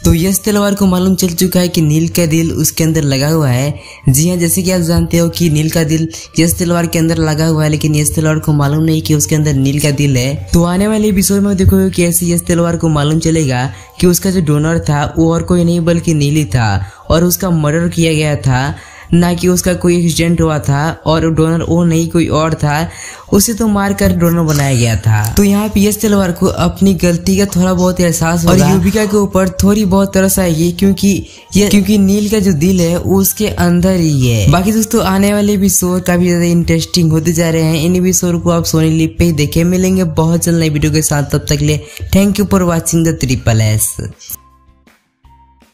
तो यश तलवार को मालूम चल चुका है कि नील का दिल उसके अंदर लगा हुआ है। जी हाँ, जैसे कि आप जानते हो कि नील का दिल यश तलवार के अंदर लगा हुआ है, लेकिन यश तलवार को मालूम नहीं कि उसके अंदर नील का दिल है। तो आने वाले एपिसोड में देखोगे कि ऐसे यश तलवार को मालूम चलेगा कि उसका जो डोनर था वो और कोई नहीं बल्कि नील ही था, और उसका मर्डर किया गया था, ना कि उसका कोई एक्सीडेंट हुआ था, और डोनर वो नहीं कोई और था, उसे तो मार कर डोनर बनाया गया था। तो यहाँ पे यश तलवार को अपनी गलती का थोड़ा बहुत एहसास होगा और युविका के ऊपर थोड़ी बहुत तरस आएगी, क्योंकि नील का जो दिल है वो उसके अंदर ही है। बाकी दोस्तों आने वाले एपिसोड काफी ज्यादा इंटरेस्टिंग होते जा रहे हैं। इन एपिसोड को आप सोनी लिव पे ही देखे। मिलेंगे बहुत जल्द नई वीडियो के साथ, तब तक ले thank you for watching the triple S.